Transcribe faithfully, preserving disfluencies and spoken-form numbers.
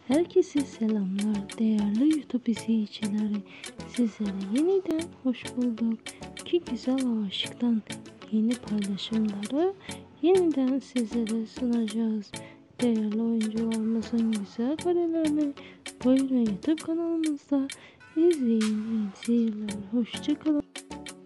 Herkese selamlar değerli YouTube izleyicileri. Sizlere yeniden hoş bulduk. İki güzel aşıktan yeni paylaşımları yeniden sizlere sunacağız. Değerli oyuncularımızın güzel karelerini buyurun YouTube kanalımızda izleyin. İyi seyirler. Hoşça kalın.